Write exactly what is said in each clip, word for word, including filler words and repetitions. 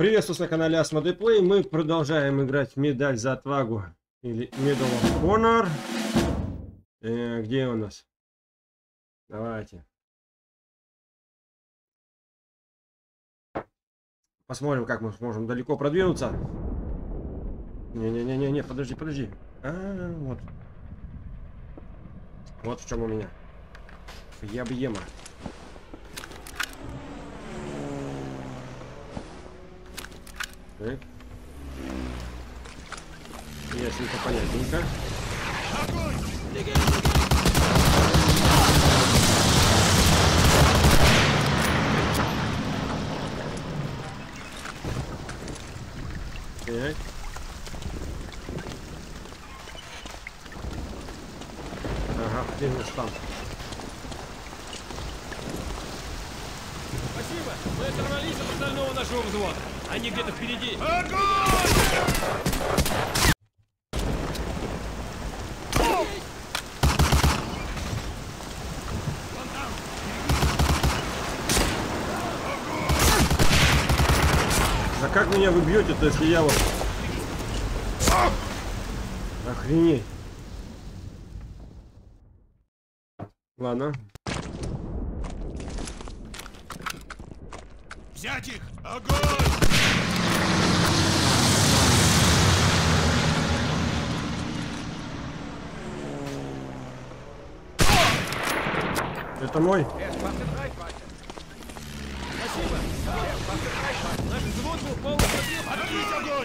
Приветствую на канале Asmodee Play. Мы продолжаем играть медаль за отвагу. Или Medal of Honor. Э, где у нас? Давайте. Посмотрим, как мы сможем далеко продвинуться. Не-не-не-не, подожди, подожди. А, -а, -а вот. Вот в чем у меня. Ябьема. Так. Ясненько, понятненько. Так. Ага, где штамп? Спасибо! Мы оторвались от остального нашего взвода. Они где-то впереди. Огонь! Да как меня вы бьете-то, если я вот... Охренеть. Ладно. Взять их! Огонь! Это мой. Спасибо! Наш взвод был полностью... Открыть огонь!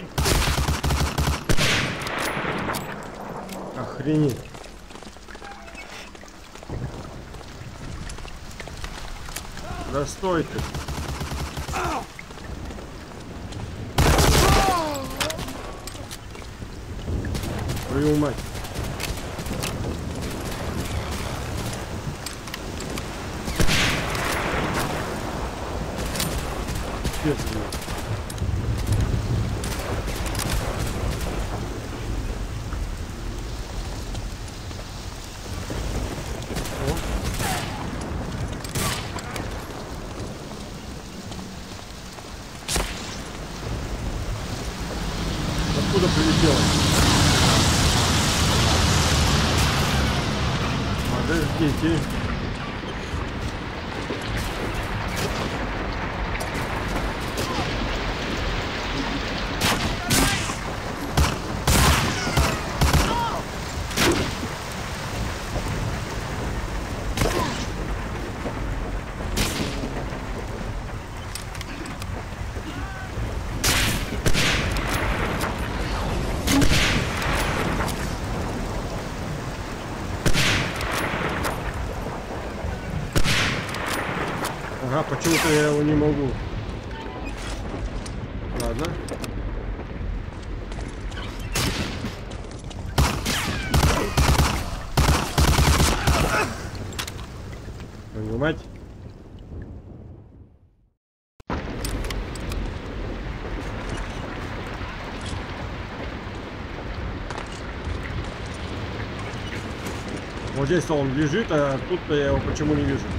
Охренеть. Да стой ты. Твою мать. Пец, блин. Откуда прилетело? Подождите. Ага, почему-то я его не могу. Ладно. Понимать. Вот здесь он лежит, а тут-то я его почему не вижу.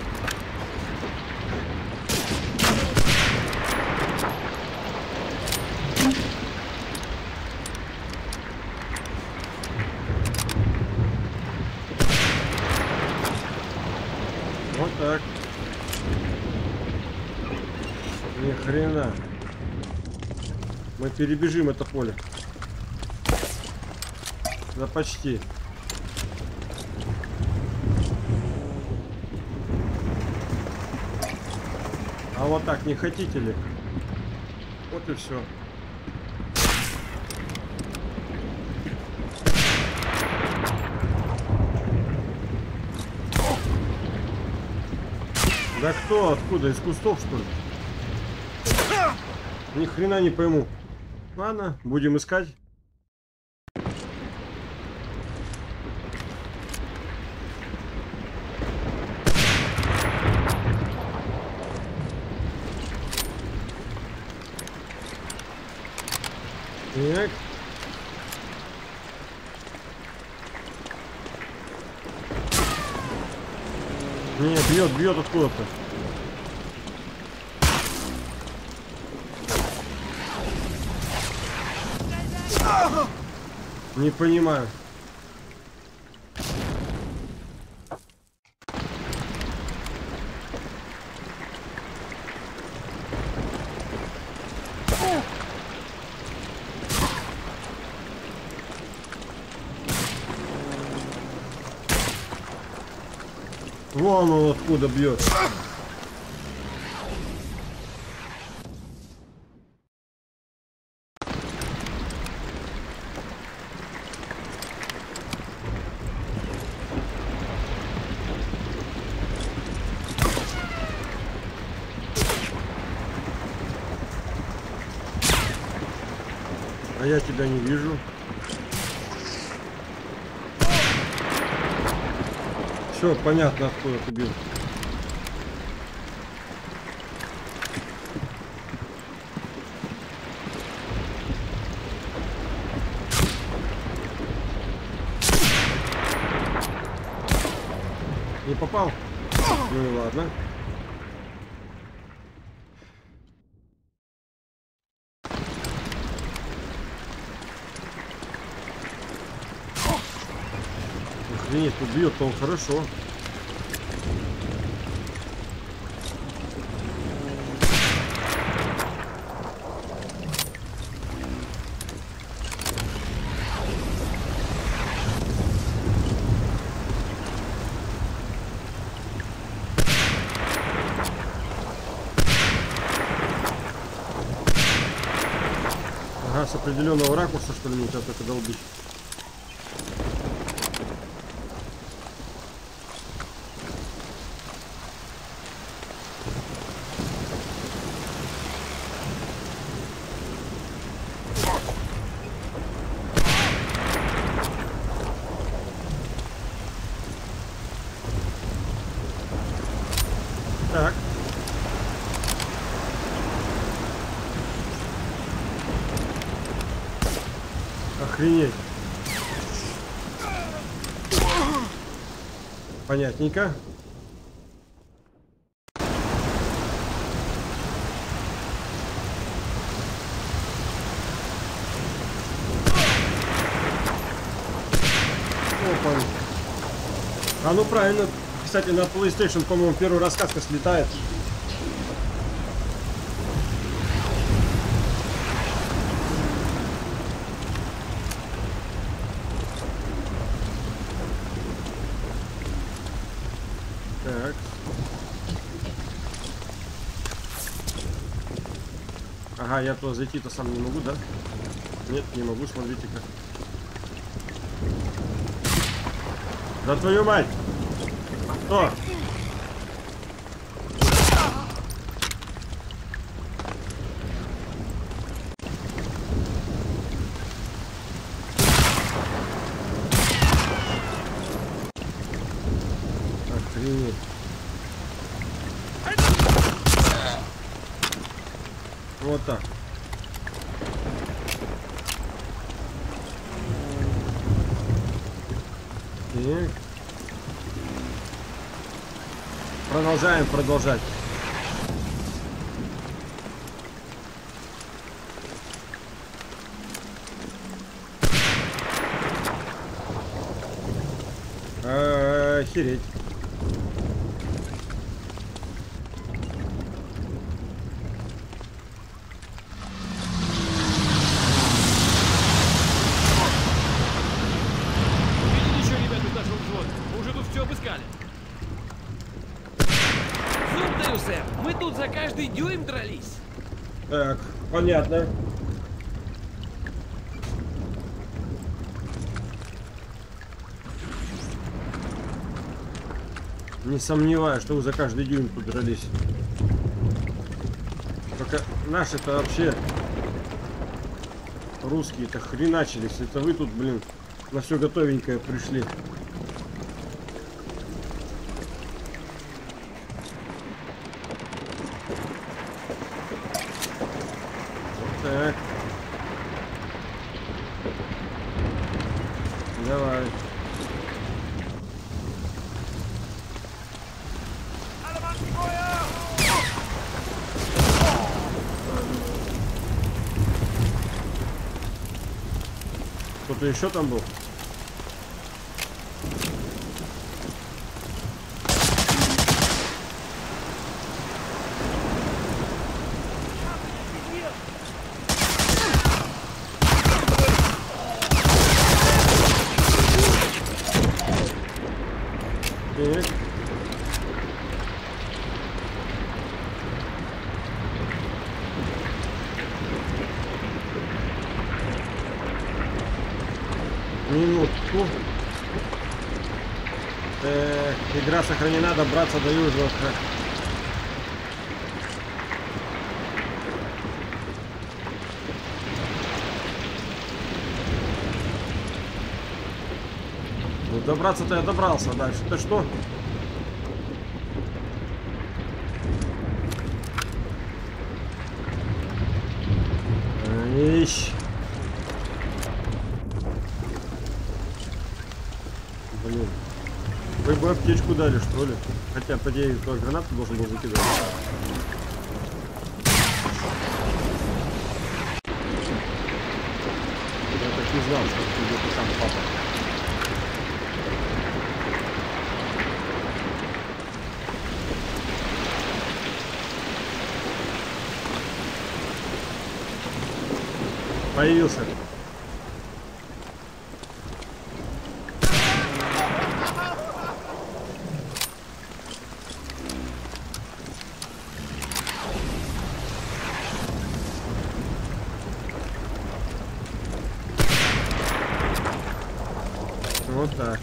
Вот так. Ни хрена. Мы перебежим это поле. Да почти. А вот так не хотите ли? Вот и все. Да кто? Откуда? Из кустов, что ли? Ни хрена не пойму. Ладно, будем искать. Так. Не, бьет, бьет откуда-то. Не понимаю. Вон он откуда бьет. А я тебя не вижу. Все, понятно, откуда ты бил. Не попал? Ну и ладно. Охренеть, тут бьет-то он хорошо. Ага, с определенного ракурса, что ли, меня тебя только долбить. Так. Охренеть. Понятненько. Опа. А ну правильно. Кстати, на PlayStation, по-моему, первый раз каска слетает. Так. Ага, я туда зайти-то сам не могу, да? Нет, не могу, смотрите-ка. Да твою мать! Кто? Охренеть. Вот так. Так. Продолжаем продолжать. Охереть. Видели еще ребят из нашего взвода? Мы уже тут все обыскали. Зуб даю, сэр. Мы тут за каждый дюйм дрались. Так, понятно. Не сомневаюсь, что вы за каждый дюйм тут дрались. Только наши-то вообще русские-то хреначились. Это вы тут, блин, на все готовенькое пришли. Так. Давай. Кто-то Кто-то еще там был? Так. Минутку. Так, игра сохранена, добраться до южного. Ну, добраться-то я добрался. Дальше-то что? Ищ. Блин. Вы бы аптечку дали, что ли? Хотя, по идее, только гранату должен был закидать. Я так не знал, что ты где-то сам папа. Появился. Вот так.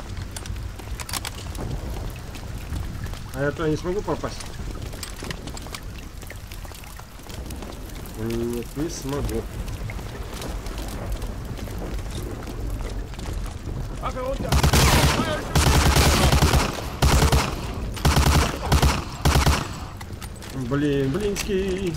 А я то не смогу попасть? Нет, не смогу. Блин, блинский.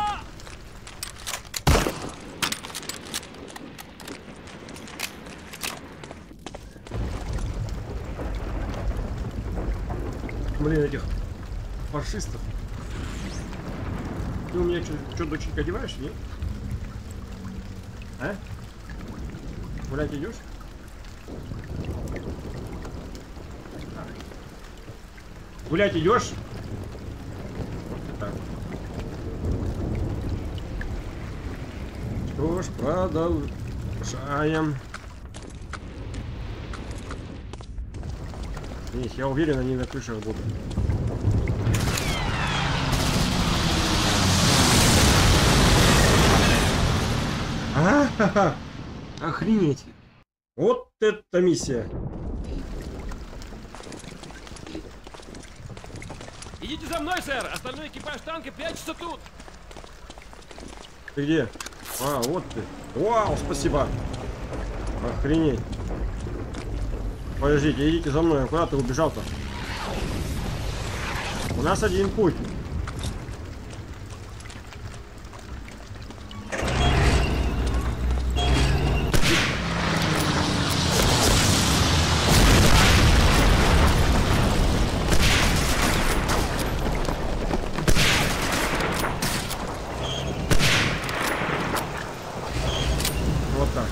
Блин, этих фашистов. Ты у меня что, доченька, одеваешь, нет? А? Гулять идешь? Гулять идешь? Так. Что ж, продолжаем. Есть, я уверен, они на крышах будут. А-ха-ха! Охренеть! Вот это миссия! Идите за мной, сэр! Остальной экипаж танка прячется тут! Ты где? А, вот ты. Вау, спасибо! Охренеть! Подождите, идите за мной. Куда ты убежал-то? У нас один путь. Вот так.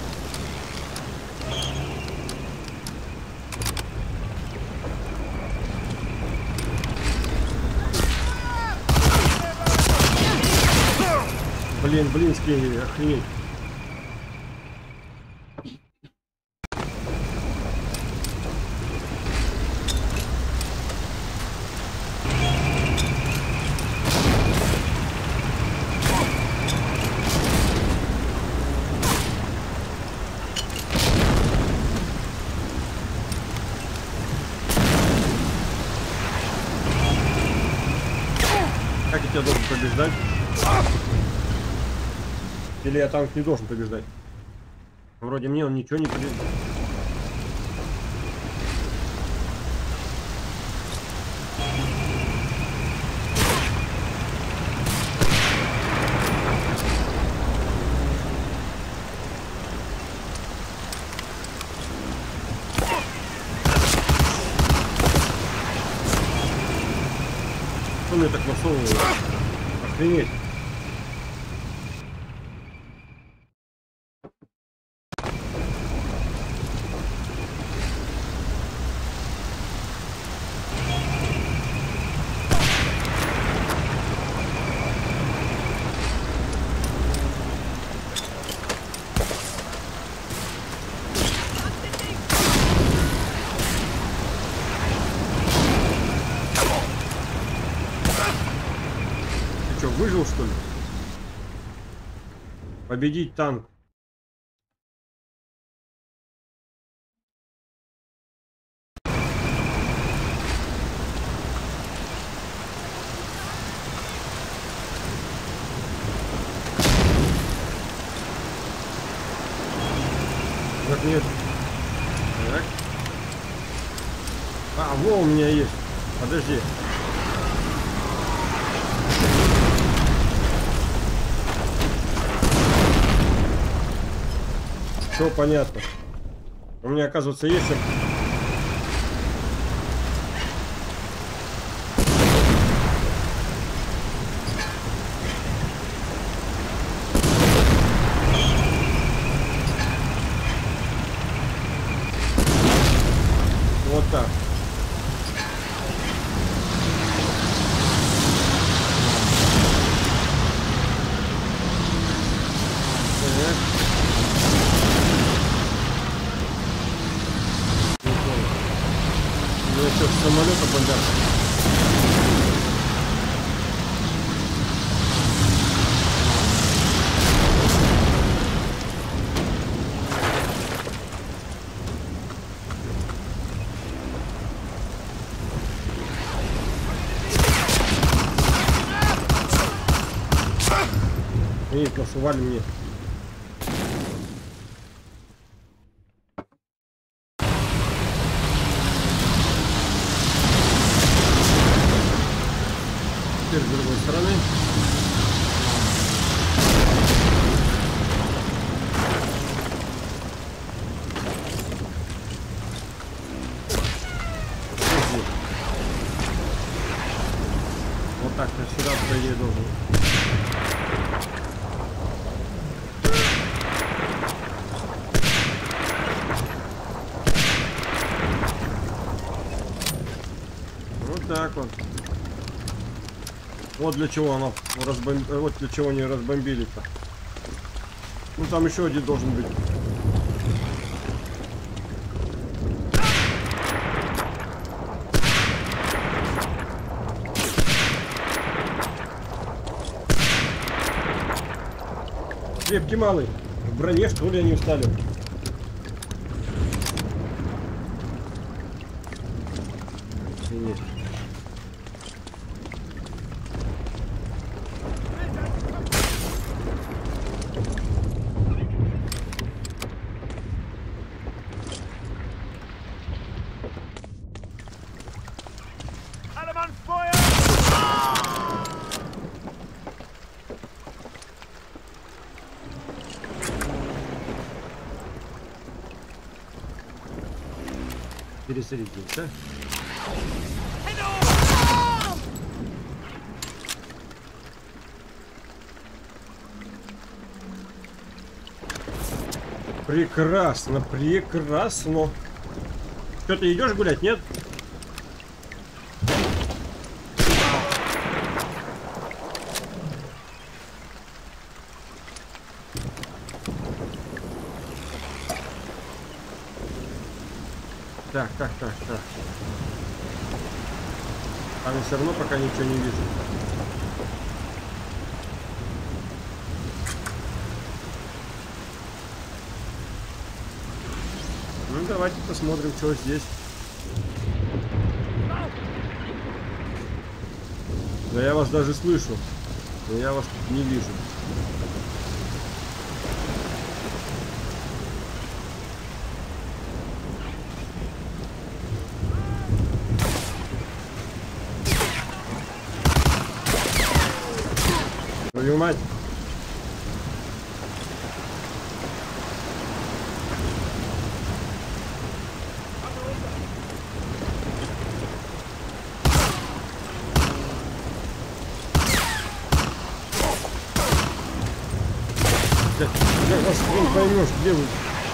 Блин, блинский, охренеть. Как я тебя должен побеждать? Или я танк не должен побеждать? Вроде мне он ничего не побеждает. Что мне так насовывает? Охренеть. выжил, что ли? Победить танк. Так, нет. Так. А, во, у меня есть. Подожди. Все понятно. У меня, оказывается, есть... Вот так. Я что, с самолета бомбят? Нет, нас ували мне. Теперь с другой стороны. Вот так я сюда, по идее, должен. Вот так вот. Вот для чего она разбом... Вот для чего они разбомбили-то. Ну там еще один должен быть. Крепкий малый. В броне, что ли, они устали? Нет. Пересадить, прекрасно, прекрасно. Что, ты идешь гулять, нет? Так, так, так, так. Там я все равно пока ничего не вижу. Ну, давайте посмотрим, что здесь. Да я вас даже слышу, но я вас тут не вижу. Твою мать! Я вас не поймешь, где вы?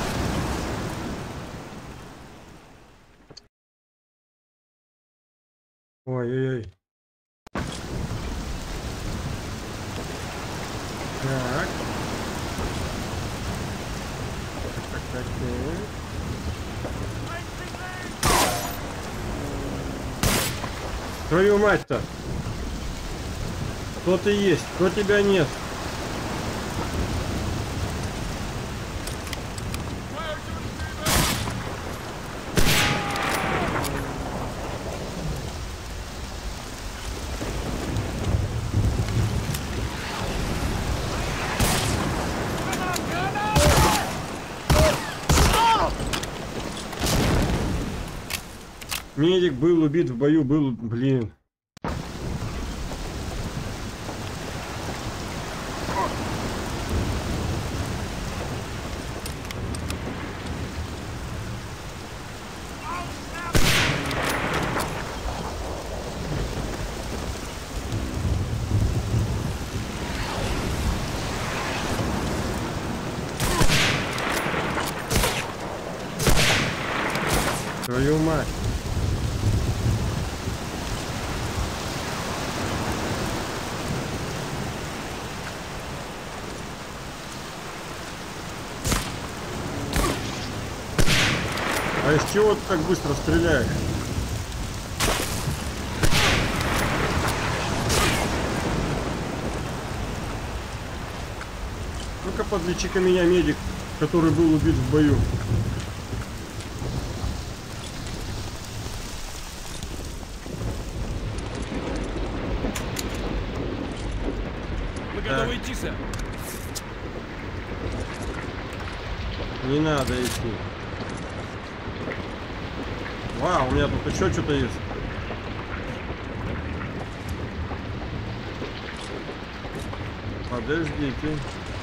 Ой-ой-ой. Так. Так, так, так, так. Твою мать-то! Кто ты есть, кто тебя нет. Медик был убит в бою, был, блин. Твою мать. А из чего ты так быстро стреляешь? Ну-ка подлечи-ка меня, медик, который был убит в бою. Мы готовы идти, сэр. Не надо идти. Вау, у меня тут еще что-то есть. Подождите.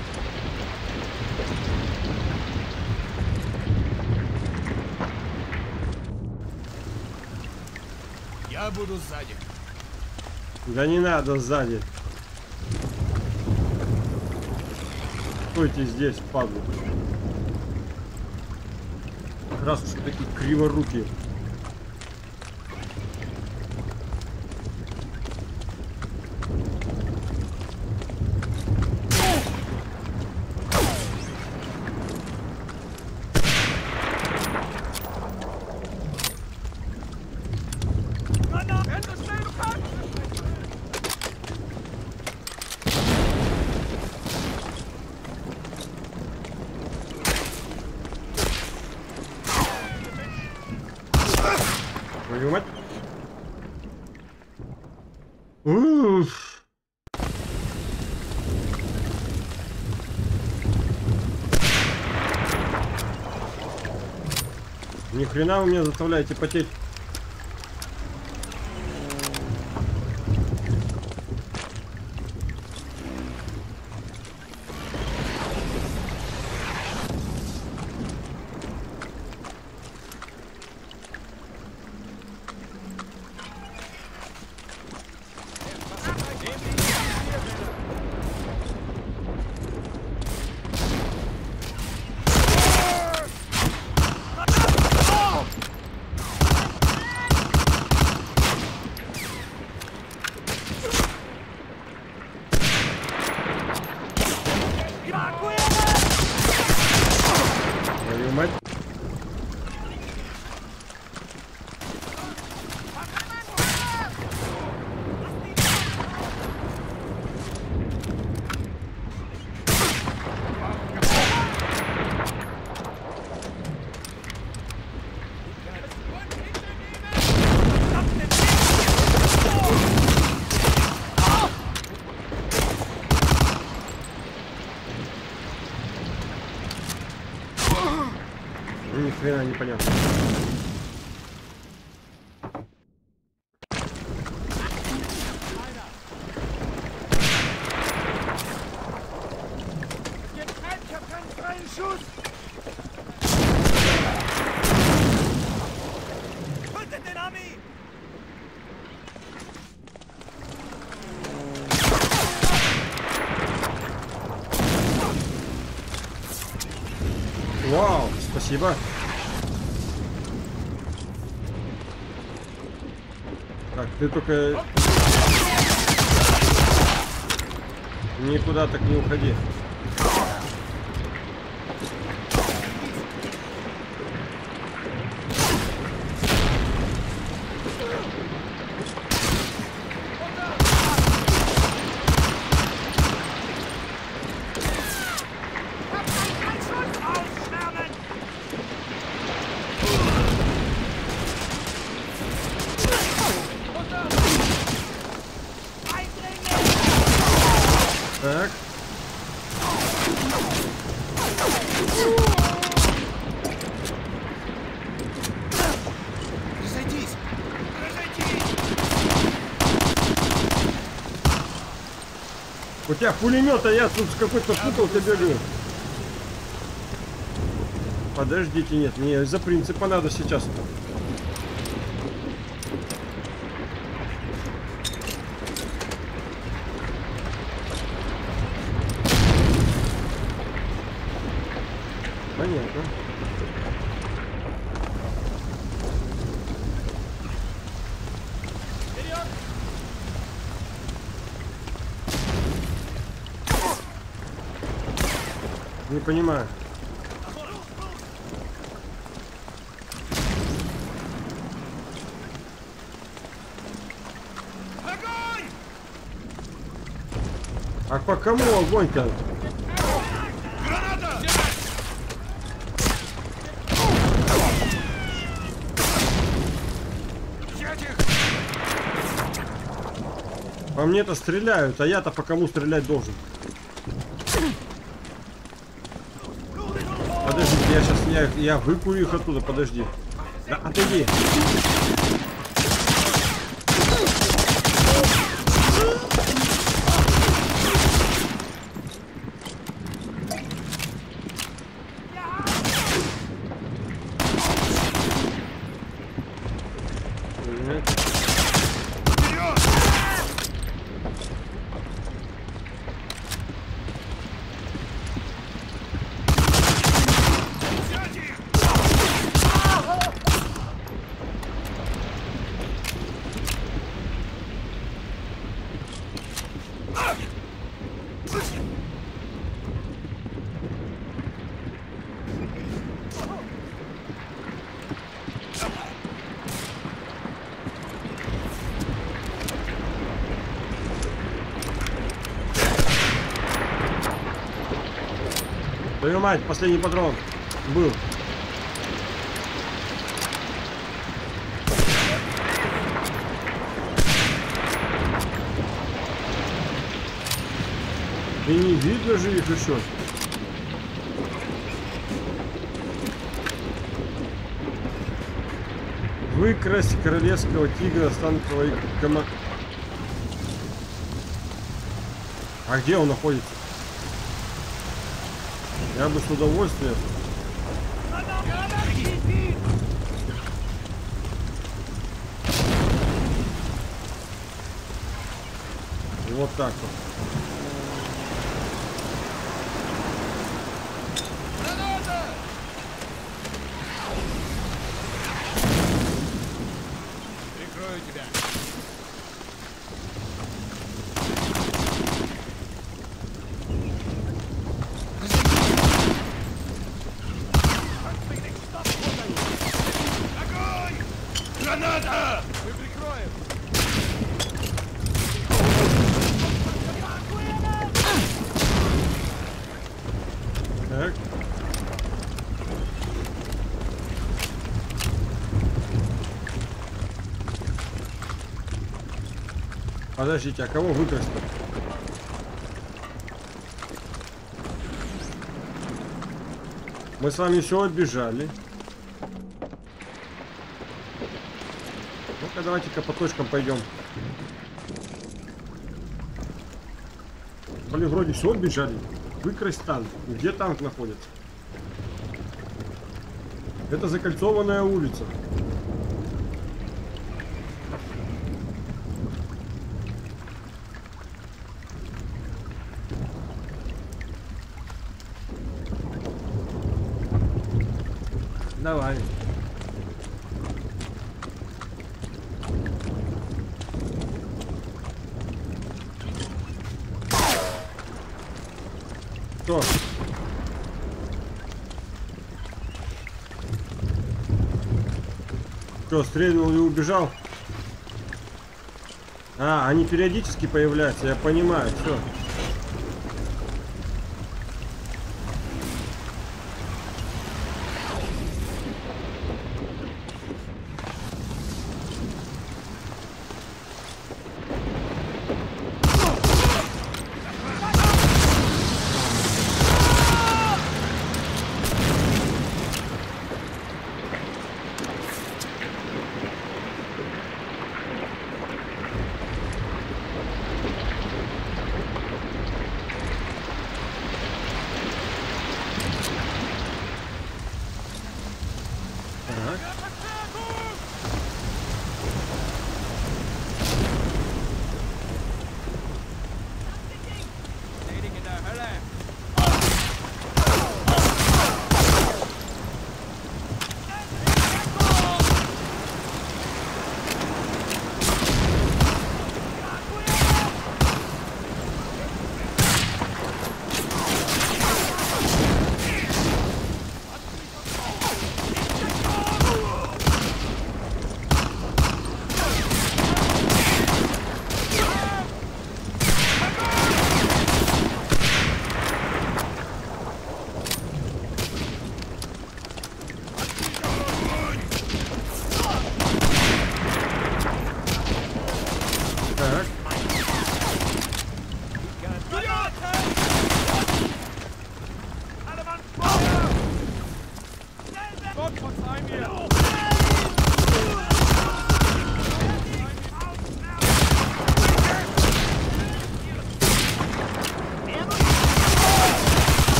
Я буду сзади. Да не надо сзади. Стойте здесь, падлы. Как раз уж такие криворукие. Твою мать. Уф. Ни хрена вы меня заставляете потеть. Твою мать. Ни хрена не понятно. Вау, спасибо. Так, ты только никуда так не уходи. У тебя пулемет, а я тут с какой-то путалкой бегаю. Подождите, нет, мне из-за принципа надо сейчас. Понятно. Вперед! Не понимаю. Огонь! А по кому огонь-то? Граната! Взять их! По мне-то стреляют, а я-то по кому стрелять должен? Подождите, я сейчас я, я выкурю их оттуда, подожди. Да, отойди. Твою мать, последний патрон был. И не видно же их еще. Выкрасть королевского тигра с танковой командой. А где он находится? Я бы с удовольствием. Вот так вот. Прикрою тебя. Огонь! Граната! Мы прикроем! Так. Подождите, а кого выкрасть-то? Мы с вами все отбежали. Ну-ка, давайте-ка по точкам пойдем. Блин, вроде все отбежали. Выкрасть танк. Где танк находится? Это закольцованная улица. Давай. Что? Что, стрельнул и убежал? А, они периодически появляются, я понимаю, все.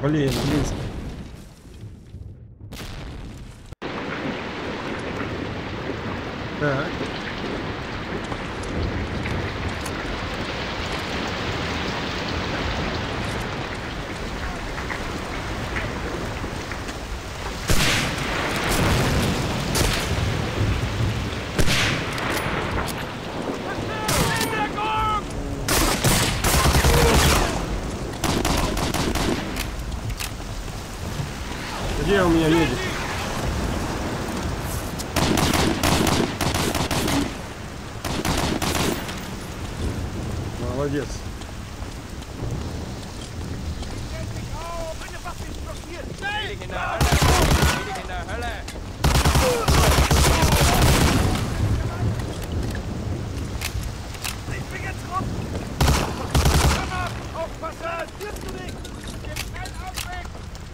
Блин, близко. Так. Где у меня медик? Молодец. Medic in der Hölle! Medic in der Hölle! Ich bin getroffen! Komm ab! Aufpassen! Wirst du nicht! Gib keinen Ausweg!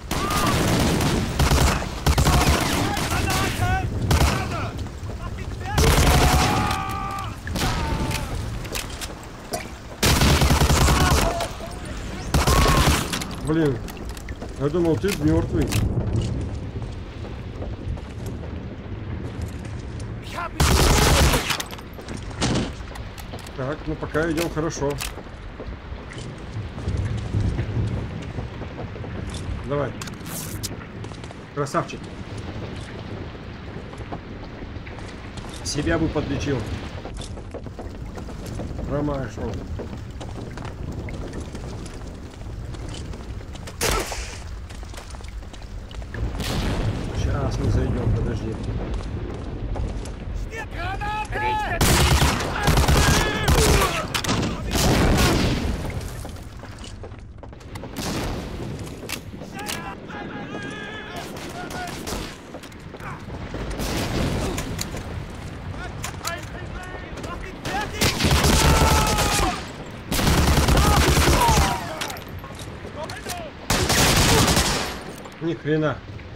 Granaten! Granate! Mach ihn fertig! Блин, я думал, ты мертвый. Так, ну пока идем хорошо. Давай. Красавчик. Себя бы подлечил. Ромай шел. Сейчас мы зайдем, подожди. Ни хрена.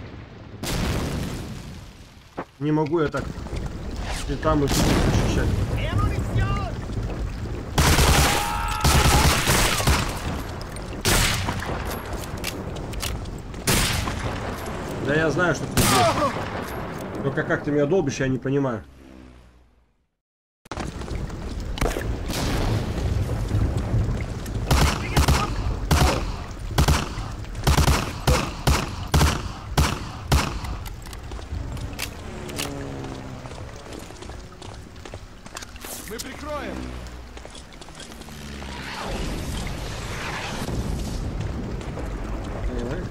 Не могу я так и там и тут защищать. Да я знаю, что ты делаешь. Только как ты меня долбишь, я не понимаю. Мы прикроем! Давай.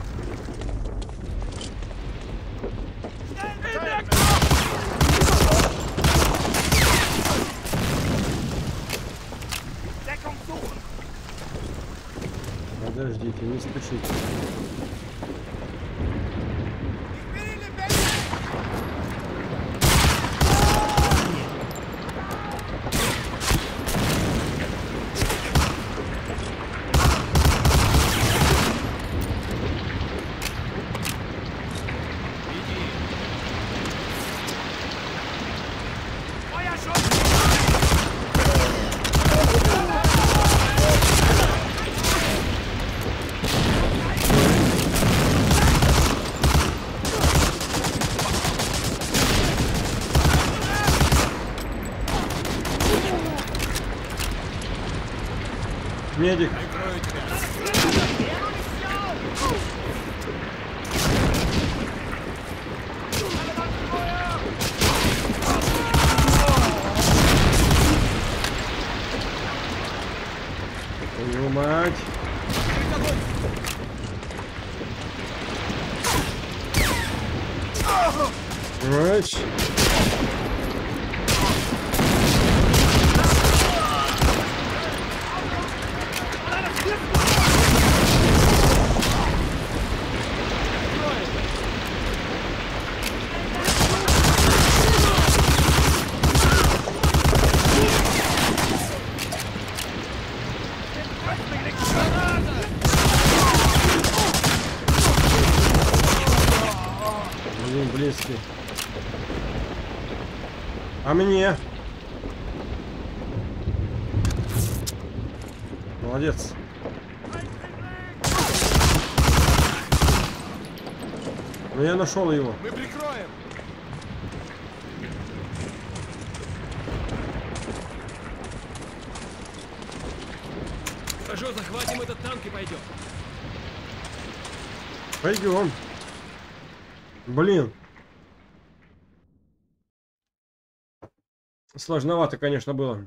Подождите, не спешите. Медик. Твою мать. Right. Блин, близкий. А мне? Молодец. Но я нашел его. Мы прикроем. Хорошо, захватим этот танк и пойдем. Пойдем. Блин. Сложновато, конечно, было.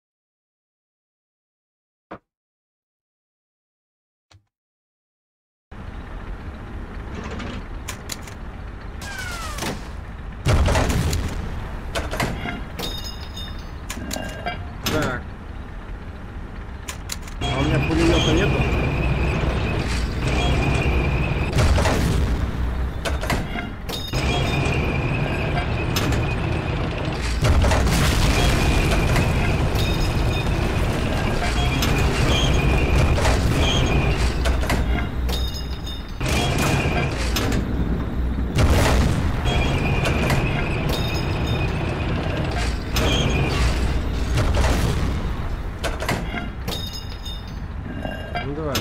Так. А у меня пулемета нету? Ну давай.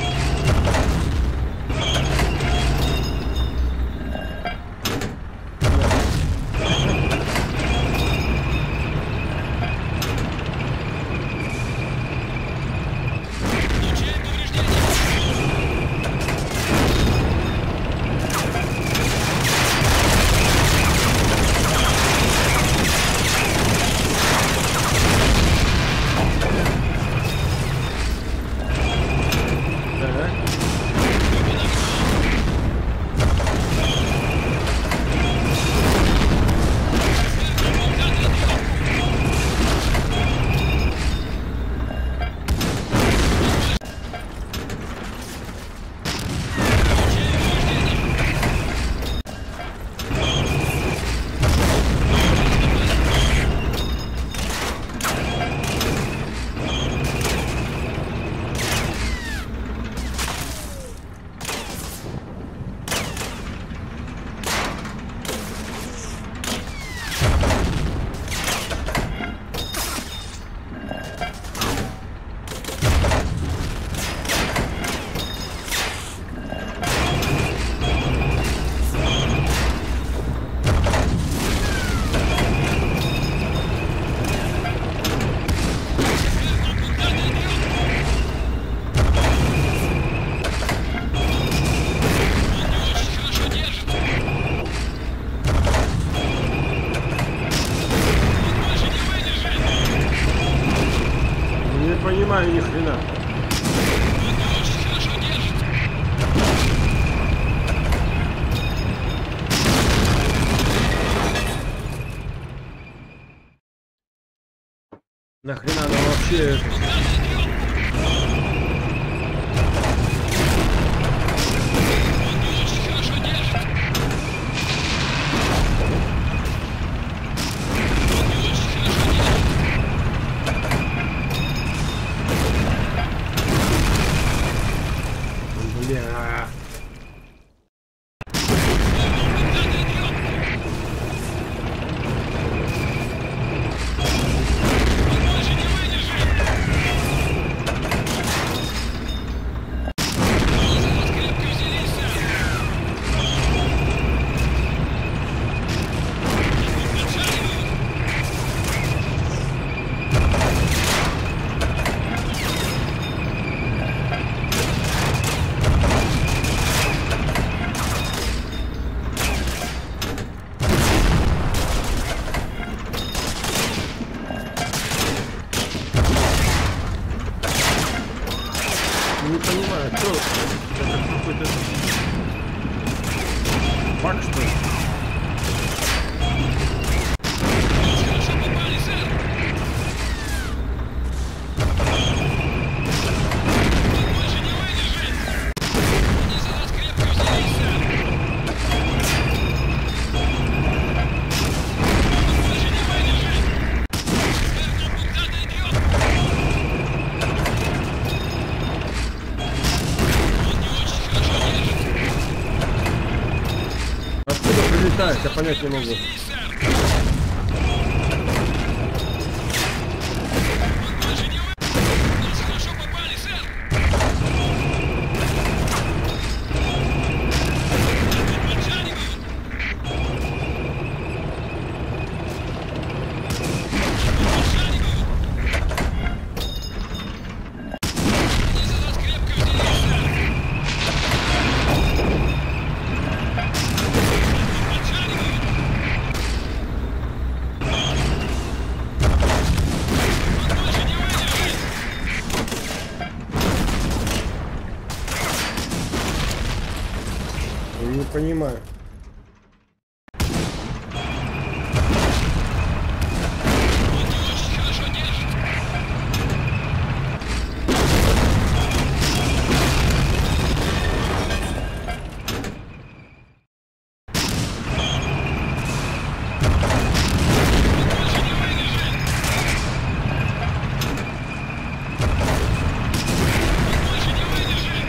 Не понимаю ни хрена. Нахрена она вообще это? Бля. Не понимаю, что это какой-то баг, что ли? Хорошо попали, сэр. Больше не выдержит. Они за нас крепко взялись, сэр. Больше не выдержит. Сэр, нам куда-то идет. Откуда прилетает, я понять не могу. понимаю. Он не очень хорошо держит. Больше не выдержит. Больше не выдержит.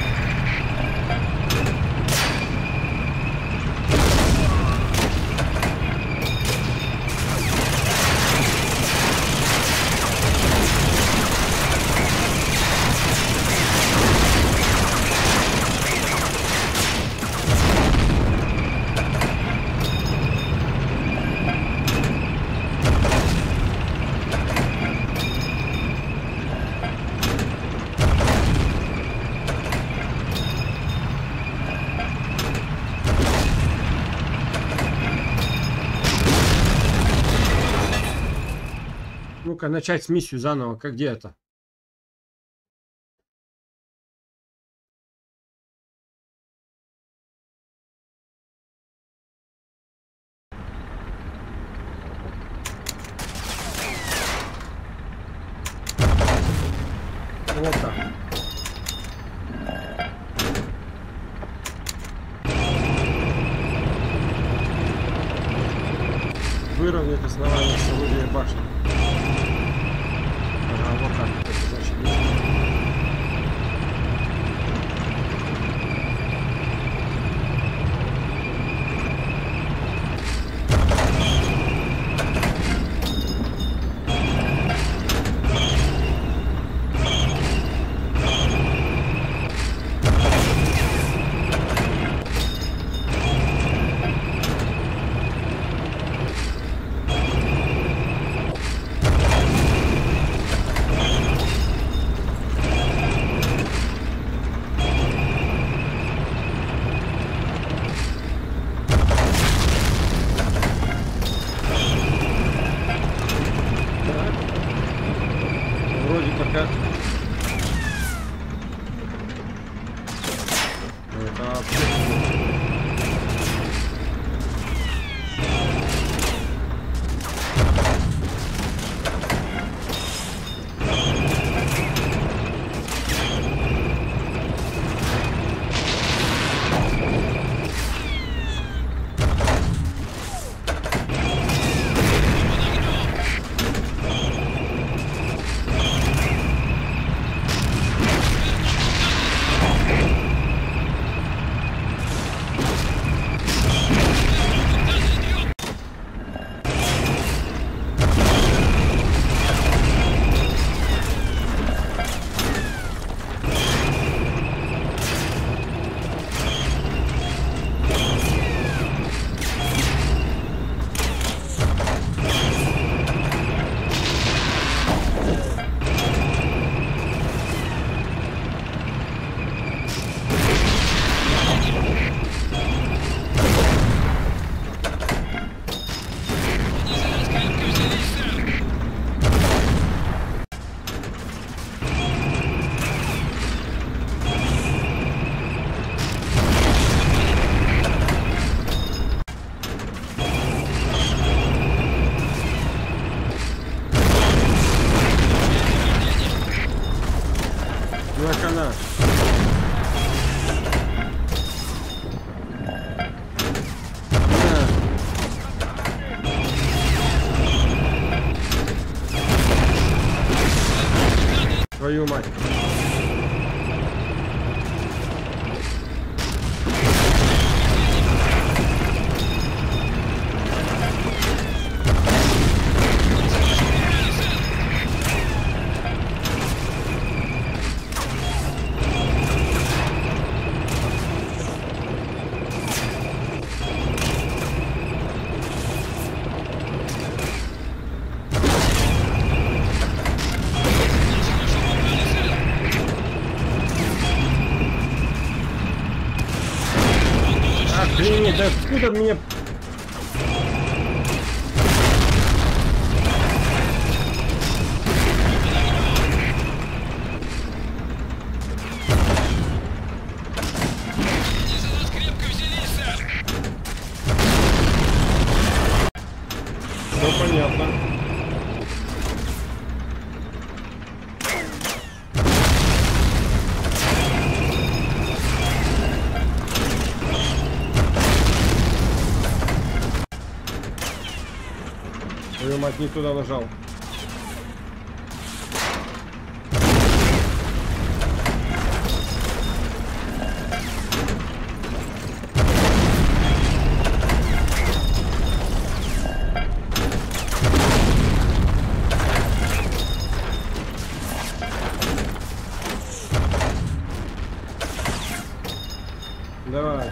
Ну-ка, начать миссию заново. Как где это? Вот так. Выровнять основание орудия башни. Ага, вот так. Это значит, вроде пока. Это вообще... Так она. На. Твою мать. Охренеть, да откуда меня... Они за нас крепко взялись, сэр. понятно. Твою мать, не туда нажал. Давай.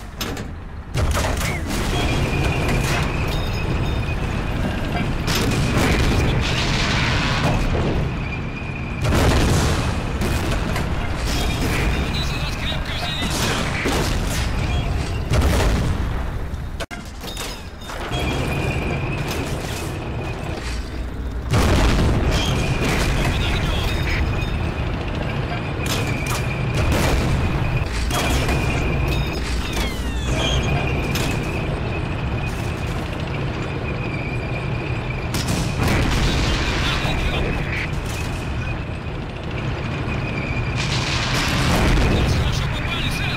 Они за нас крепко взялись. Нас хорошо попали, сэр.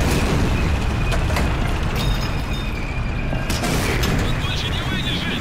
Он больше не выдержит.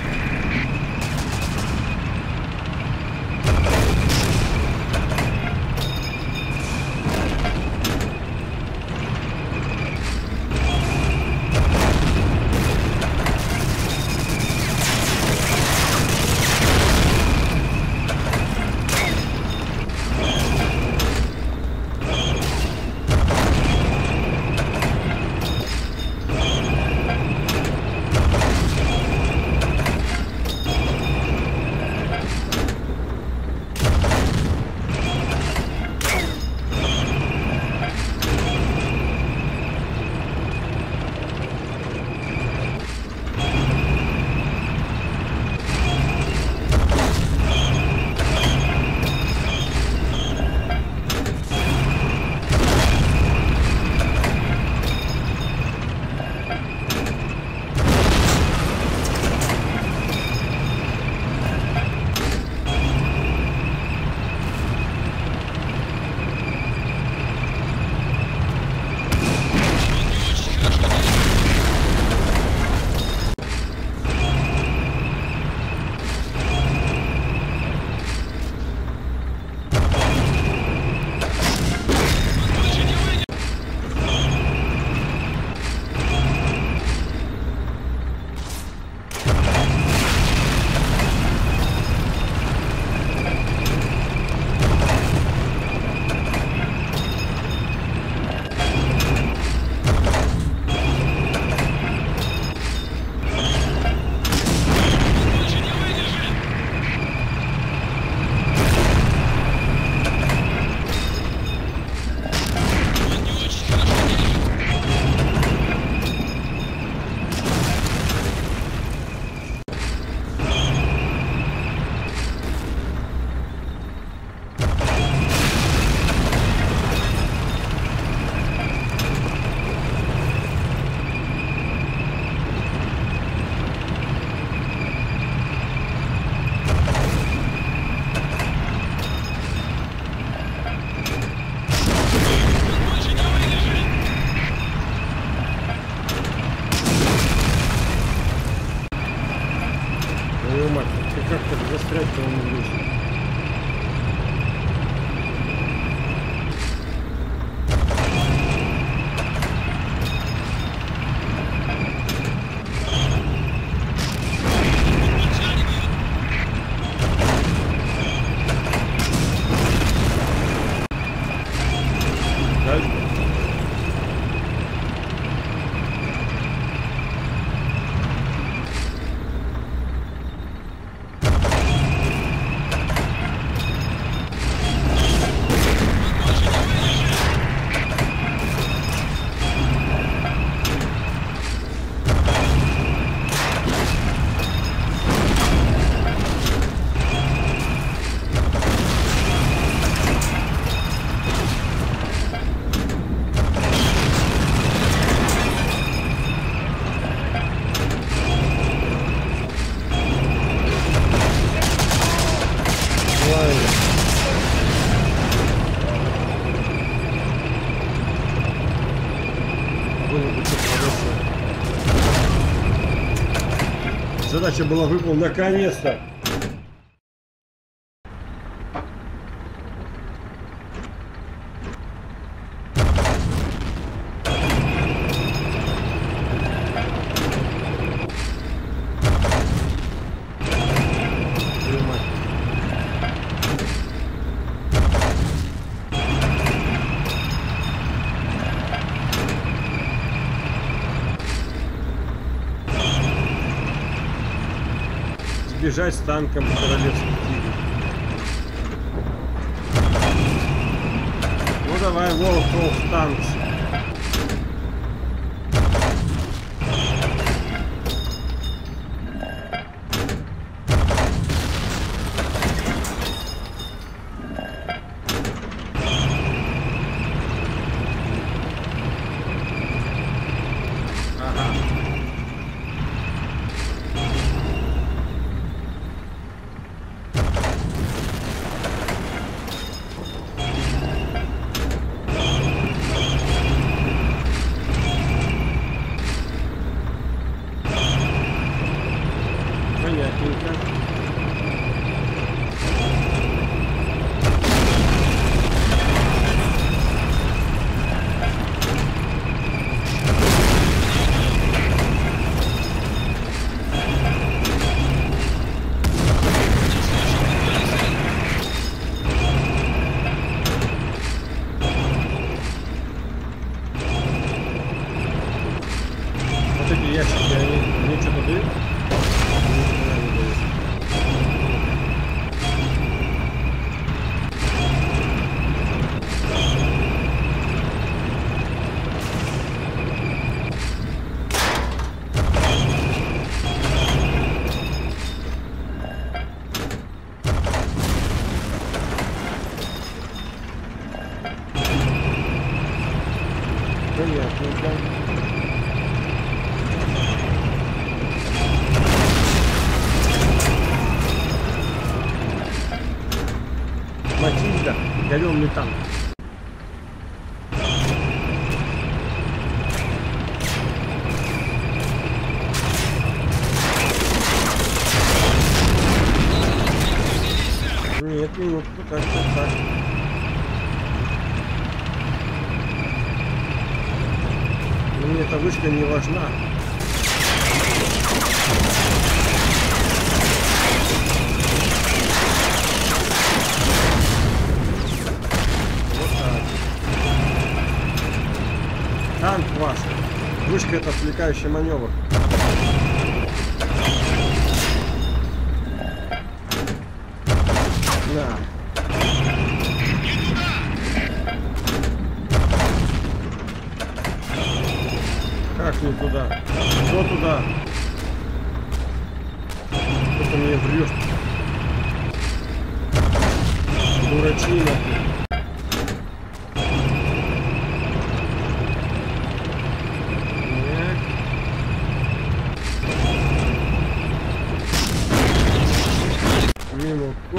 Твою мать, ты как так застрять-то он вышел? Дальше. Задача была выполнена наконец-то. Бежать с танком королевский тигр. Ну давай, World of Tanks. Матильда, говёный танк. Нет, минутку, так, так, так. Но мне эта вышка не важна. Танк ваш. Вышка — это отвлекающий маневр. Да. Как не туда? Что туда? Кто-то мне врет. Дурачина. Минутку.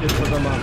теперь по домам.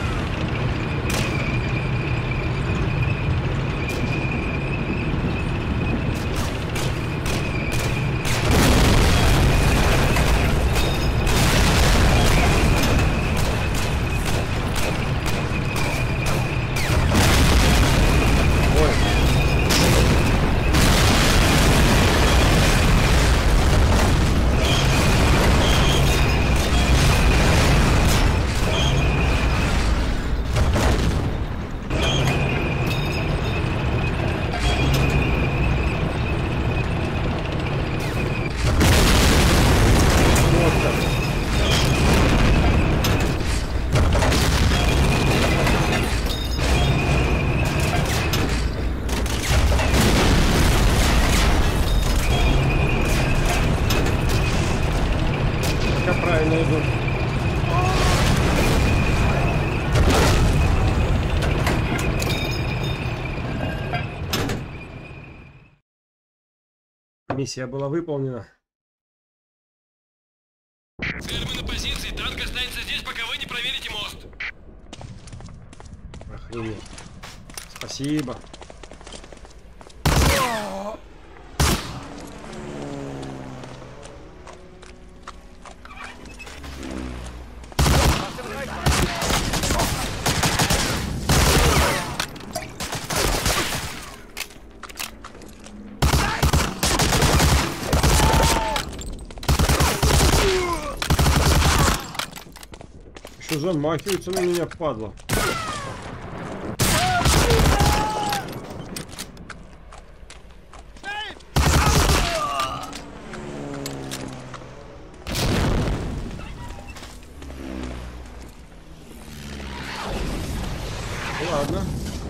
Правильно иду. Миссия была выполнена. Цель, мы на позиции. Танк останется здесь, пока вы не проверите мост. Охренеть. Спасибо. Еще замахивается на меня, падла. Ладно.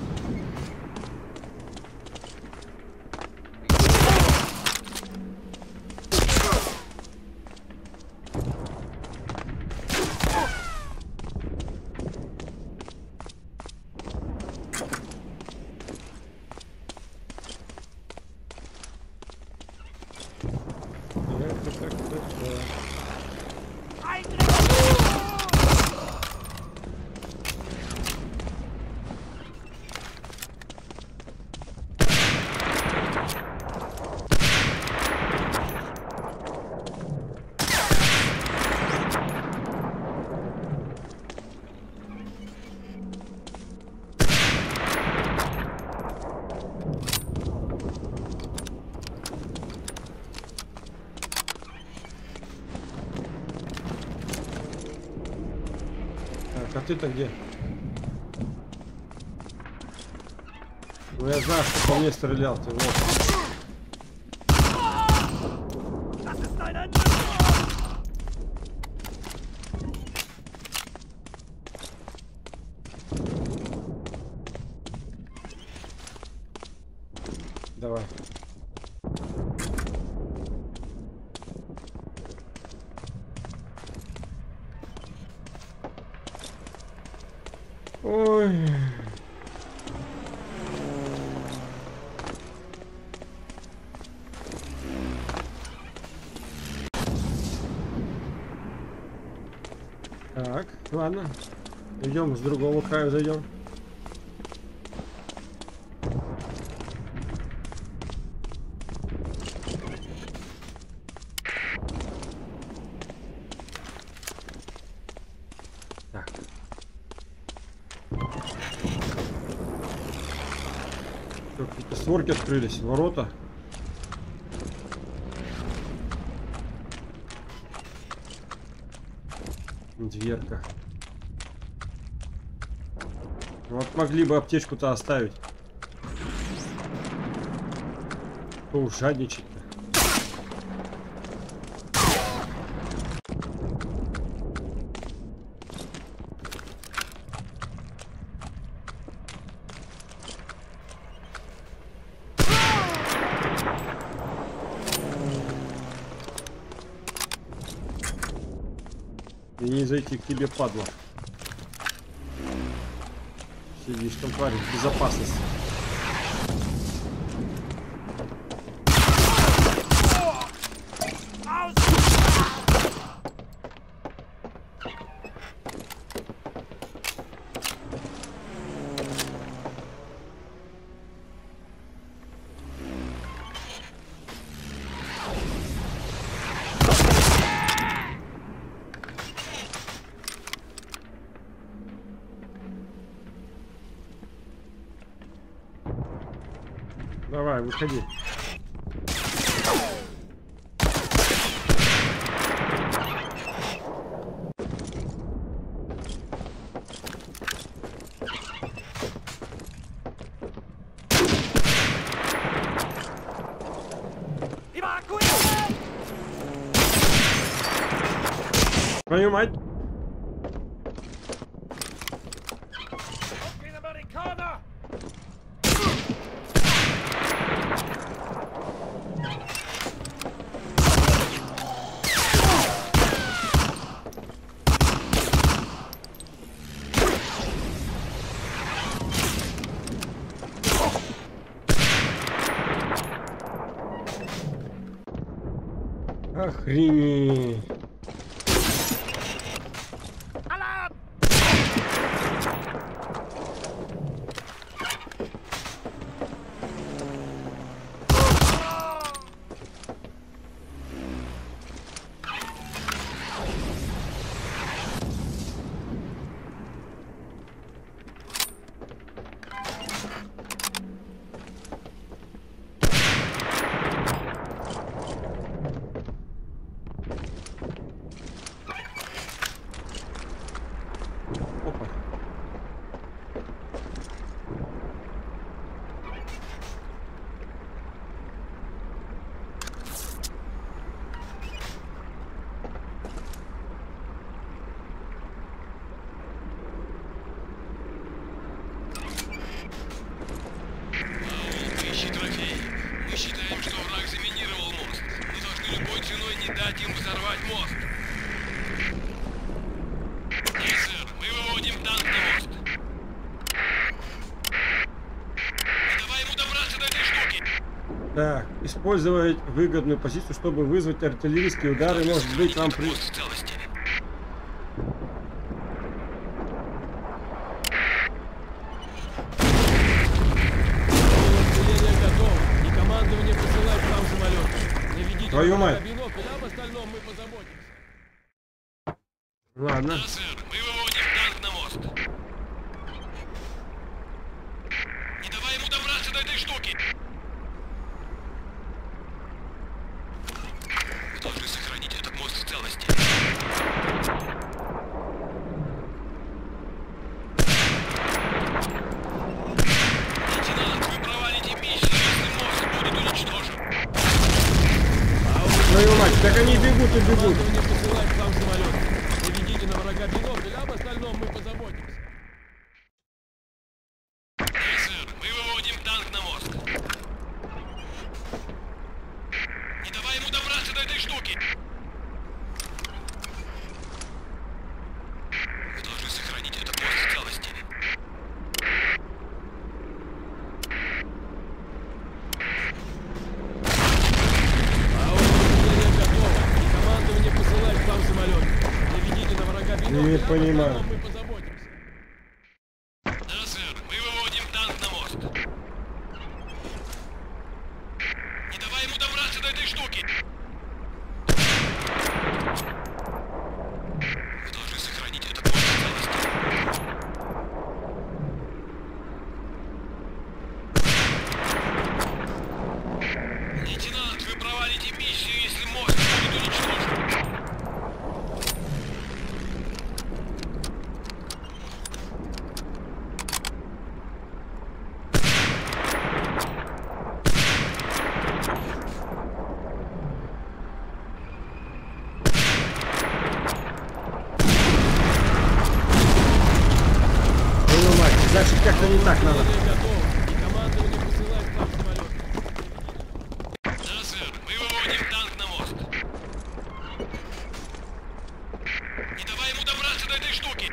А ты-то где? Ну я знаю, что по мне стрелял ты. Вот. Давай. Ой. Так, ладно. Идем с другого края зайдем. Так. Какие-то створки открылись, ворота. Дверка. Вот могли бы аптечку-то оставить. Что уж жадничать-то. И не зайти к тебе, падла. Сидишь там, парень, в безопасности. Давай, выходи. Evakuieren! Твою мать! Auf den Amerikaner! Охренеть! Alarm! Опа. Ищи трофей. Мы считаем, что враг заминировал мост. Мы должны любой ценой не дать им взорвать мост. Да, сэр, мы выводим танк на мост. Не давай ему добраться до этой штуки. Так, использовать выгодную позицию, чтобы вызвать артиллерийские удары, может быть, вам при... Мост в целости. Артиллерия готова. И командование посылает к нам самолет. Наведите Твою на мать. бинокль, об остальном мы позаботимся. Ладно. Да, сэр, мы выводим танк на мост. Не давай ему добраться до этой штуки. Мы должны сохранить этот мост в целости. Лейтенант, вы провалите миссию, если мост будет уничтожен. Твою мать, так они бегут и бегут. Командование посылает к нам самолет. Наведите на врага бинокль, об остальном мы позаботимся. Да, сэр, мы выводим танк на мост. Не давай ему добраться до этой штуки. Мы должны сохранить этот мост в целости. А вот артиллерия готова. И командование посылает к нам самолет. Наведите на врага бинокль, Не об понимаю. остальном мы позаботимся. Да, сэр, мы выводим танк на мост. Не давай ему добраться до этой штуки. Мы должны сохранить этот мост в целости. Лейтенант, вы провалите миссию, если мост будет уничтожен. Твою мать, значит, как-то не так надо. Артиллерия готова. И командование посылает к нам самолет. Да, сэр, мы выводим танк на мост. Не давай ему добраться до этой штуки.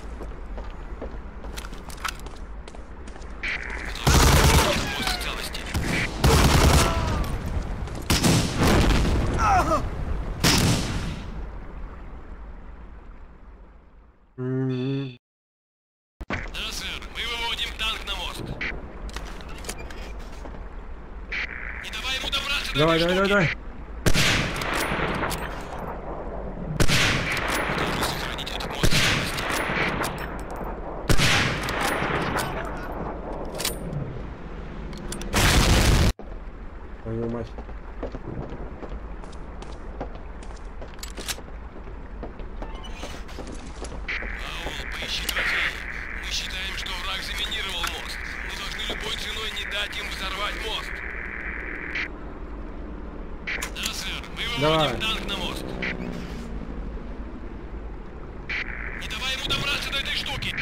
Мы должны сохранить мост в целости. М. Да, сэр, мы выводим танк на мост. Не давай ему добраться до Давай, этой давай, давай, штуки. давай. Мы должны сохранить этот мост в целости. Ищи трофеи. Мы считаем, что враг заминировал мост. Мы должны любой ценой не дать им взорвать мост. Да, сэр. Мы выводим танк на мост. Не давай ему добраться до этой штуки.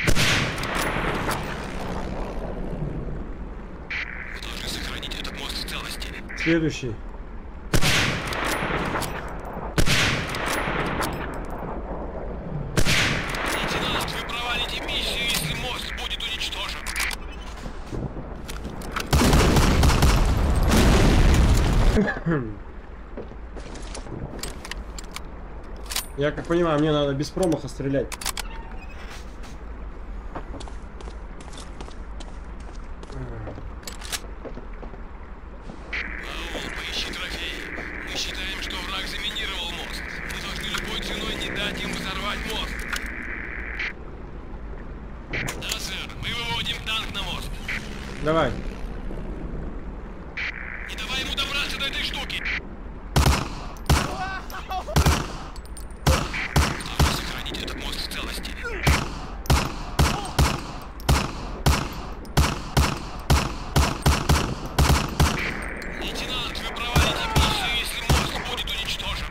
Мы должны сохранить этот мост в целости. Следующий. Лейтенант, вы провалите миссию, если мост будет уничтожен. Я как понимаю, мне надо без промаха стрелять. Паул, поищи трофеи. Мы считаем, что враг заминировал мост. Мы должны любой ценой не дать им взорвать мост. Да, сэр. Мы выводим танк на мост. Давай. Не давай ему добраться до этой штуки. Мы должны сохранить этот мост в целости. Лейтенант, вы провалите миссию, если мост будет уничтожен.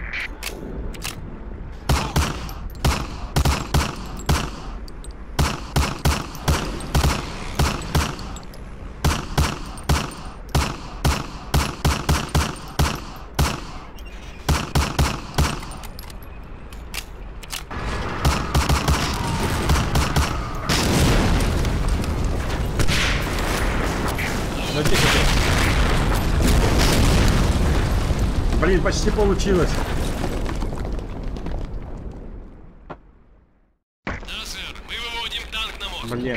Да тихо ты. Блин, почти получилось. Да, сэр. Мы выводим танк на мост. Блин.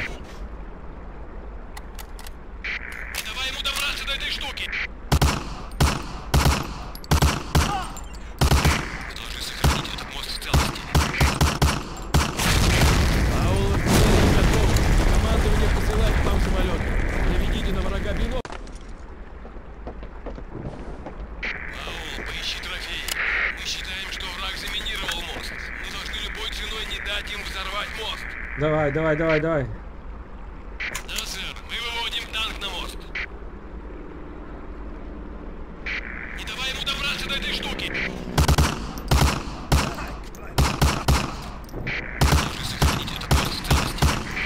Не давай ему добраться до этой штуки. Мы должны сохранить этот мост в целости. Паул, артиллерия готова. Командование посылает к вам самолет. Наведите на врага бинокль. Паул, поищи трофеи. Мы считаем, что враг заминировал мост. Мы должны любой ценой не дать им взорвать мост. Давай, давай, давай, давай. Да, сэр. Мы выводим танк на мост. Не давай ему добраться до этой штуки. Мы должны сохранить этот мост в целости.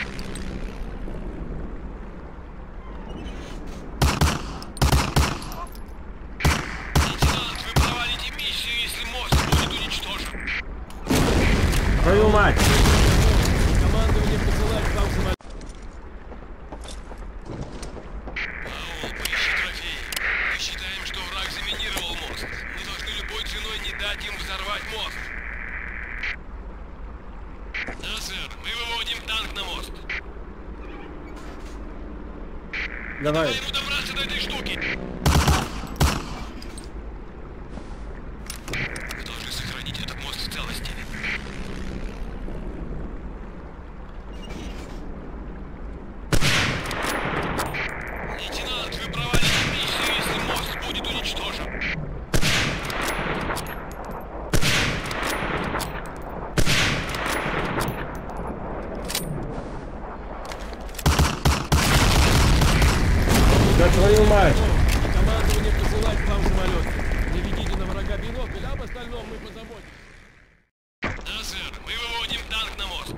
Лейтенант, вы провалите миссию, если мост будет уничтожен. Твою мать. Командование посылает к вам самолет. Паул, поищи трофеи. Мы считаем, что враг заминировал мост. Мы должны любой ценой не дать им взорвать мост. Да, сэр. Мы выводим танк на мост. Давай. Давай ему добраться до этой штуки. Мы должны сохранить этот мост в целости. Лейтенант, вы провалите миссию, если мост будет уничтожен. Да твою мать. Командование посылает к вам самолет. Наведите на врага бинокль, об остальном мы позаботимся. Да, сэр. Мы выводим танк на мост.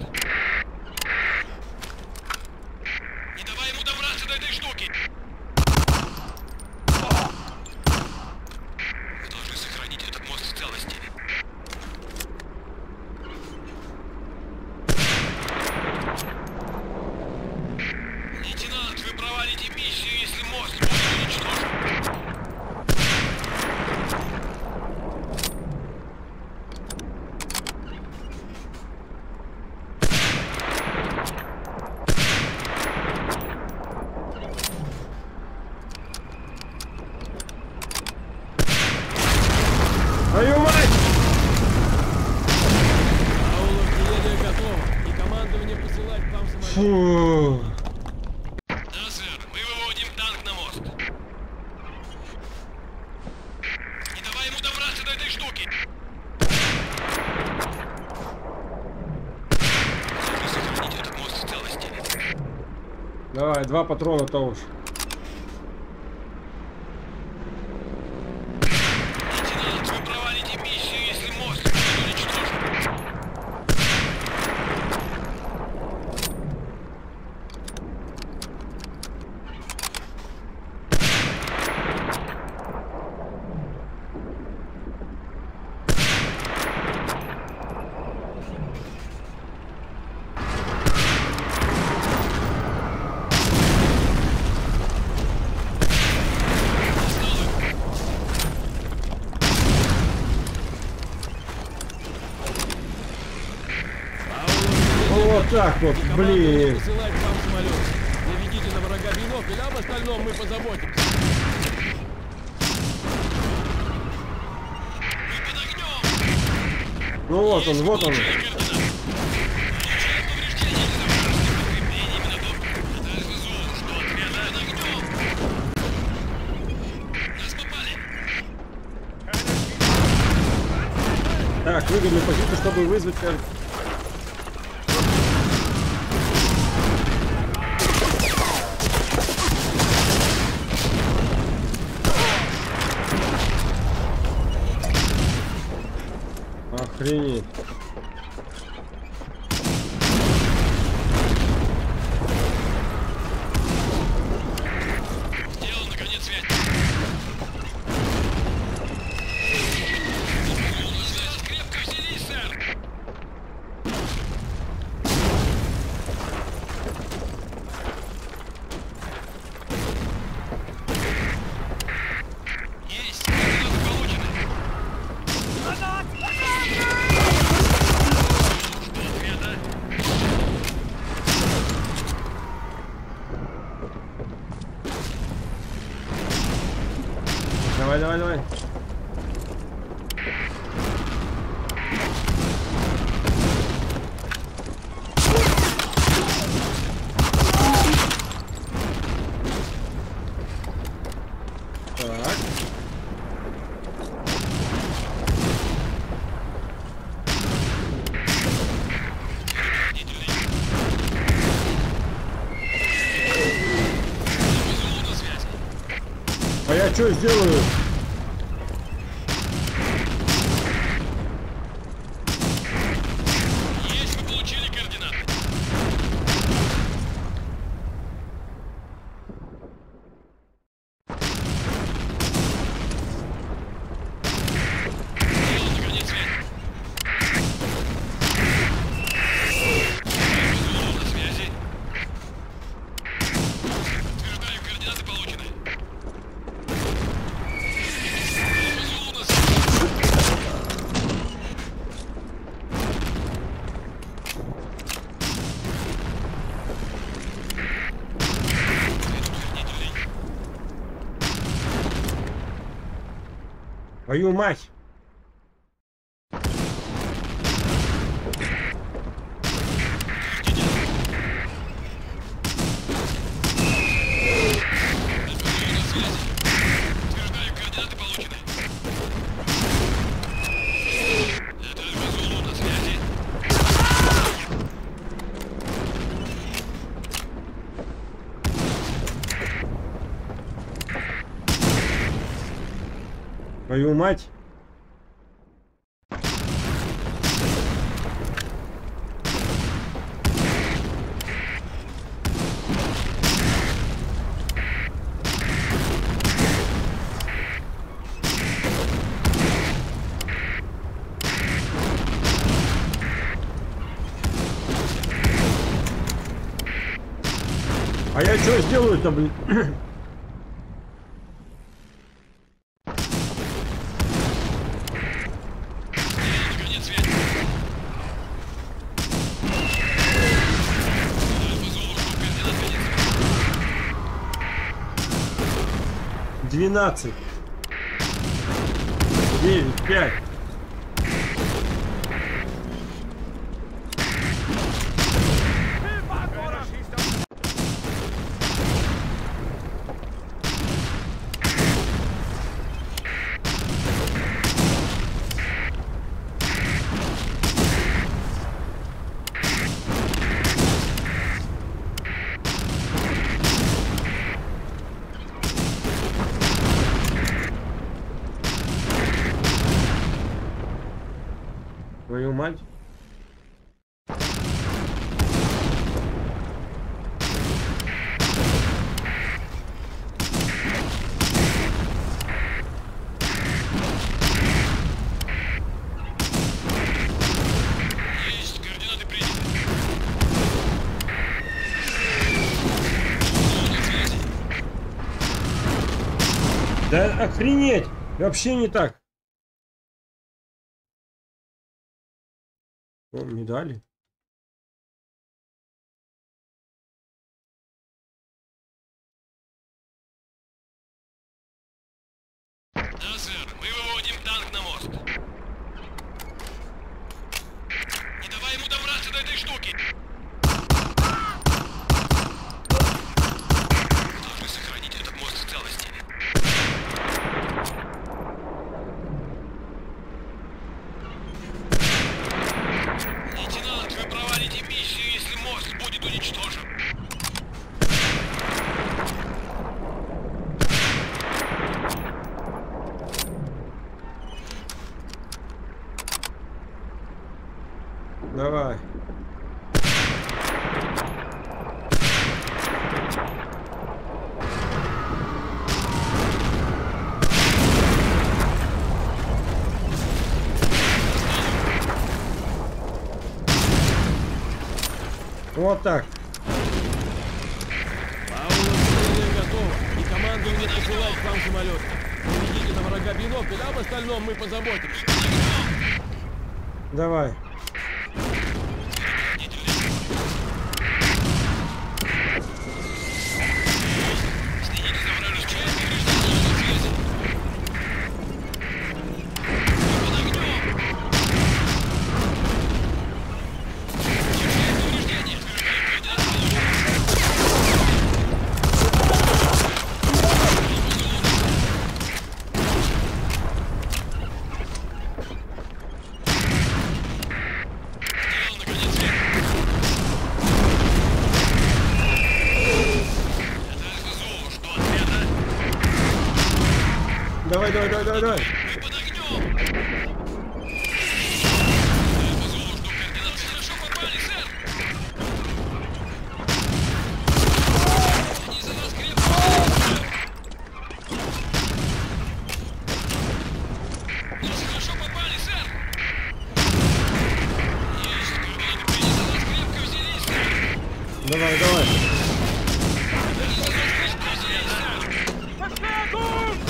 Не давай ему добраться до этой штуки. Мы должны сохранить этот мост в целости. Лейтенант, вы провалите миссию, если мост будет уничтожен. Твою мать. Паул, артиллерия готова. И командование посылает к вам самолет. Фу. Да, сэр. Мы выводим танк на мост. Не давай ему добраться до этой штуки. Мы должны сохранить этот Давай, два патрона-то уж. Лейтенант, вы провалите миссию, если мост будет уничтожен. Вот так вот, блин. Посылать к вам самолет. Наведите на врага бинокль, а об остальном мы позаботимся. Мы под огнем! Ну вот он, вот он. Получили координаты. Получаем повреждения независимых подкреплений именно до... Это СВЗУ, что отряда под огнем! Нас попали! Так, выгодную позицию, чтобы вызвать... кор- Охренеть. Сделал, наконец, связь. Крепко взялись, сэр! Есть! Координаты получены! Что отряда? Давай, давай, давай. Так. СВЗУ на связи. А я что сделаю? Есть, вы получили координаты. Сделал, наконец, связь. СВЗУ на связи. Утверждаю, координаты получены. СВЗУ на связи. Предупредительный. Твою мать! СВЗУ на связи. Утверждаю, координаты получены. Это СВЗУ на связи. Твою мать! А я что сделаю-то, блин? Сделал, наконец, связь. СВЗУ, что координат конец. двенадцать. девять, пять. мать. Есть, координаты приняты. Зона связи. Да охренеть! Вообще не так. О, медали. Да, сэр, мы выводим танк на мост. Не давай ему добраться до этой штуки. Мы должны сохранить этот мост в целости. Лейтенант, вы провалите миссию, если мост будет уничтожен. Давай. Вот так. Паула, артиллерия готова. И командование посылает к вам самолет. Наведите на врага бинокль, а об остальном мы позаботимся. Давай. Следите за вражескими повреждениями связи. Под огнем. Чужие повреждения. Координаты получены. Сделал, наконец, свет. Это СЗУ, что ответа? Давай, давай, давай, давай, давай. Мы под огнем! СЗУ, что координаты хорошо попали, сэр! Они за нас крепко взялись, сэр! Нас хорошо попали, сэр! Есть, координаты приняты, за нас крепко взялись, сэр! Давай, давай. Они за нас крепко взялись, сэр! Verstärkung!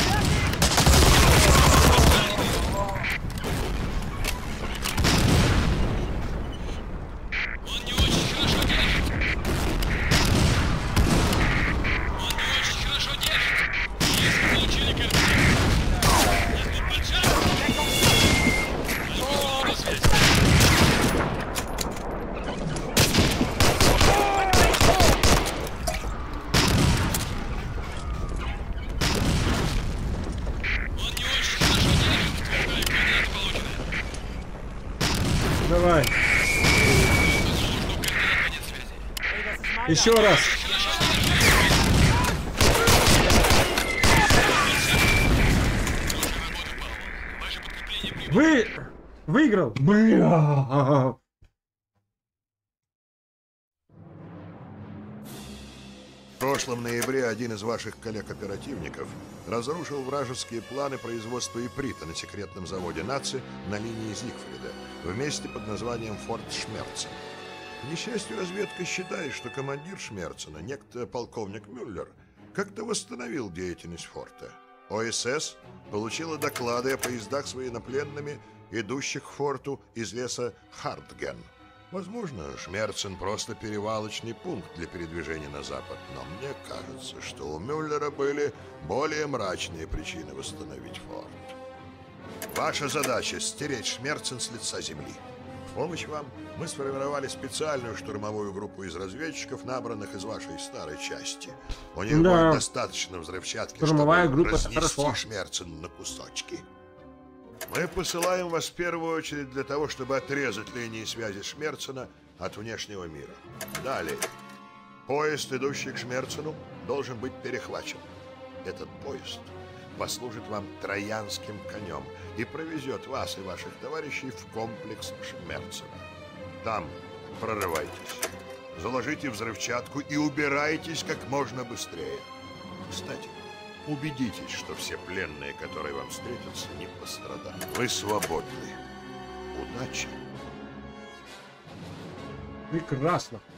Он не очень хорошо держит. Он не очень хорошо держит. Есть, получили координаты. Нас тут поджали. Альфа-зону на связь. Он не очень хорошо держит. Подтверждаю, координаты получены. Давай. Альфа-зону, что координат конец связи. Еще раз. Хорошая работа, Пауэлл. Ваше подкрепление прибыло. Вы... Выиграл. Бля. В прошлом ноябре один из ваших коллег-оперативников разрушил вражеские планы производства иприта на секретном заводе «Наци» на линии Зигфрида в месте под названием Форт Шмерцен. К несчастью, разведка считает, что командир Шмерцена, некто полковник Мюллер, как-то восстановил деятельность форта. ОСС получила доклады о поездах с военнопленными, идущих к форту из леса Хартген. Возможно, Шмерцен просто перевалочный пункт для передвижения на запад, но мне кажется, что у Мюллера были более мрачные причины восстановить форт. Ваша задача — стереть Шмерцен с лица земли. В помощь вам мы сформировали специальную штурмовую группу из разведчиков, набранных из вашей старой части. У них Да. будет достаточно взрывчатки, Штурмовая чтобы группа — это разнести хорошо. Шмерцен на кусочки. Мы посылаем вас в первую очередь для того, чтобы отрезать линии связи Шмерцена от внешнего мира. Далее. Поезд, идущий к Шмерцену, должен быть перехвачен. Этот поезд послужит вам троянским конем и провезет вас и ваших товарищей в комплекс Шмерцена. Там прорывайтесь, заложите взрывчатку и убирайтесь как можно быстрее. Кстати, убедитесь, что все пленные, которые вам встретятся, не пострадали. Вы свободны. Удачи! Прекрасно.